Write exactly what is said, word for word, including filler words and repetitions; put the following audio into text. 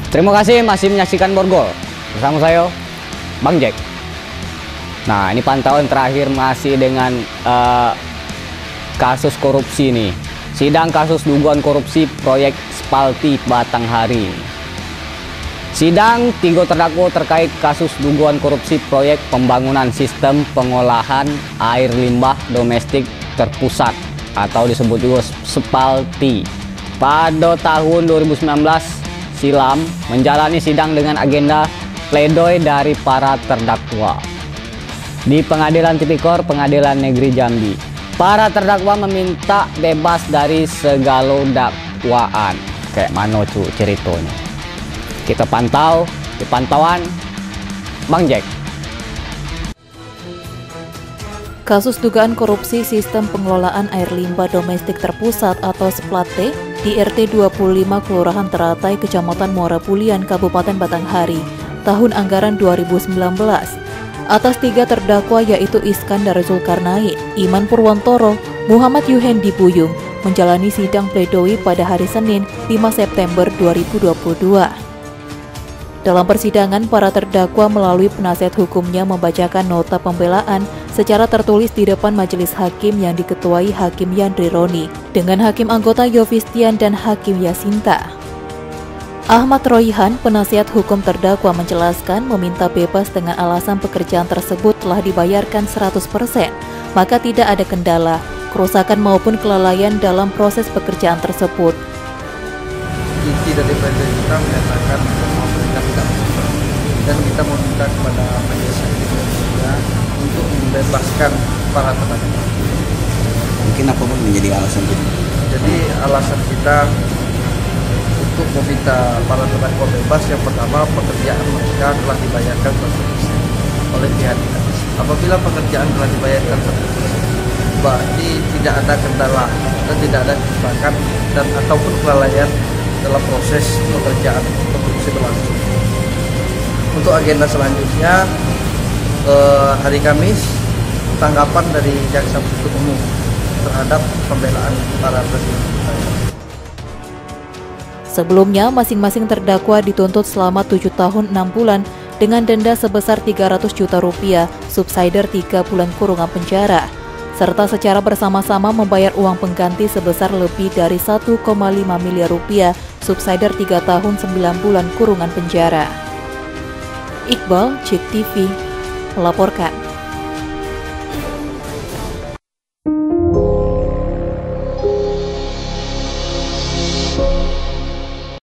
Terima kasih masih menyaksikan Borgol. Bersama saya, Bang Jack. Nah, ini pantauan terakhir masih dengan uh, kasus korupsi nih. Sidang kasus dugaan korupsi proyek Spalti Batanghari. Sidang tiga terdakwa terkait kasus dugaan korupsi proyek pembangunan sistem pengolahan air limbah domestik terpusat atau disebut juga Spalti pada tahun dua ribu sembilan belas silam menjalani sidang dengan agenda pledoi dari para terdakwa di Pengadilan Tipikor Pengadilan Negeri Jambi. Para terdakwa meminta bebas dari segala dakwaan. Kayak mana cu ceritanya? Kita pantau di pantauan Bang Jack. Kasus dugaan korupsi sistem pengelolaan air limbah domestik terpusat atau Spalti di R T dua puluh lima Kelurahan Teratai, Kecamatan Muara Pulian, Kabupaten Batanghari, tahun anggaran dua ribu sembilan belas. Atas tiga terdakwa yaitu Iskandar Zulkarnain, Iman Purwantoro, Muhammad Yuhendi Buyung, menjalani sidang pledoi pada hari Senin lima September dua ribu dua puluh dua. Dalam persidangan, para terdakwa melalui penasihat hukumnya membacakan nota pembelaan secara tertulis di depan majelis hakim yang diketuai Hakim Yandri Roni dengan hakim anggota Yovistian dan Hakim Yasinta. Ahmad Royhan, penasihat hukum terdakwa, menjelaskan meminta bebas dengan alasan pekerjaan tersebut telah dibayarkan seratus persen, maka tidak ada kendala, kerusakan maupun kelalaian dalam proses pekerjaan tersebut. Inti dari pledoi kita menyatakan bahwa mereka tidak bersalah dan kita meminta kepada majelis hakim Indonesia untuk membebaskan para terdakwa. Mungkin apa pun menjadi alasan itu? Jadi alasan kita untuk meminta para terdakwa bebas, yang pertama pekerjaan mereka telah dibayarkan seratus persen oleh pihak dinas. Apabila pekerjaan telah dibayarkan seratus persen, berarti tidak ada kendala dan tidak ada kerusakan dan ataupun kelalaian dalam proses pekerjaan produksi berlangsung. Untuk agenda selanjutnya eh, hari Kamis, tanggapan dari jaksa penuntut umum terhadap pembelaan para terdakwa. Sebelumnya, masing-masing terdakwa dituntut selama tujuh tahun enam bulan dengan denda sebesar tiga ratus juta rupiah, subsidiar tiga bulan kurungan penjara, serta secara bersama-sama membayar uang pengganti sebesar lebih dari satu koma lima miliar rupiah, subsidiar tiga tahun sembilan bulan kurungan penjara. Iqbal, Cek T V, melaporkan.